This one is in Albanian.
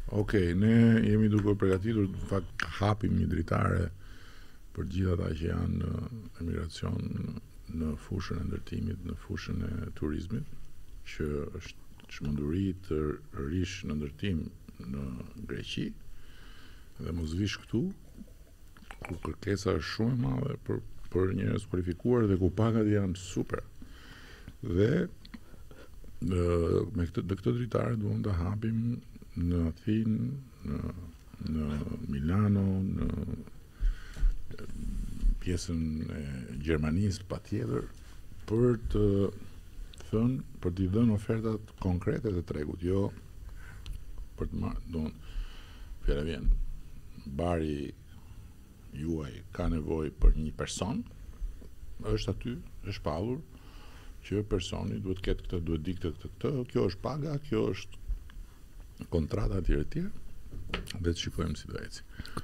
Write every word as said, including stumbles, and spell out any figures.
Okej, ne jemi duke u përgatitur, në fakt hapim një dritare për gjithë ata që janë në emigracion në fushën e ndërtimit, në fushën e turizmit, që është çmenduri të rish në ndërtim në Greqi dhe mos vish këtu, ku kërkesa është shumë e madhe për për njerëz kualifikuar dhe ku pagat janë super. Dhe në, me këtë dhe këtë dritare duam ta hapim në Athinë, në në Milano, në pjesën e Gjermanisë patjetër, për të thënë, për t'i dhënë ofertat konkrete të tregut, jo për të marrë, do fjala vjen, bari juaj ka nevojë për një person, është aty, është pallur, që personi duhet ketë këtë, duhet di këtë, këtë, këtë, kjo është paga, kjo është kontrata etj etj, dhe të shikojmë si do eci.